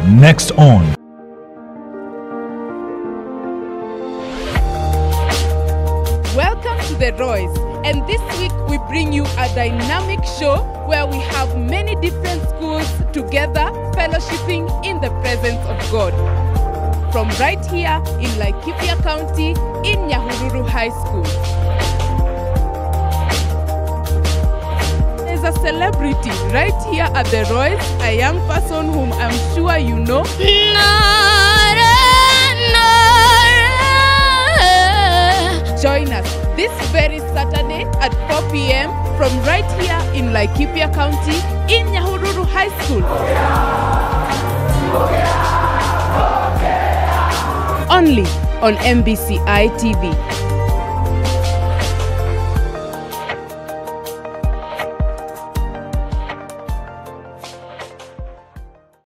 Next on Welcome to the R.O.Y.S, and this week we bring you a dynamic show where we have many different schools together fellowshipping in the presence of God. From right here in Laikipia County in Nyahururu High School. There's a celebrity right here at the R.O.Y.S, a young person whom I'm sure you know. Join us this very Saturday at 4 p.m. from right here in Laikipia County in Nyahururu High School. Only on MBCI TV.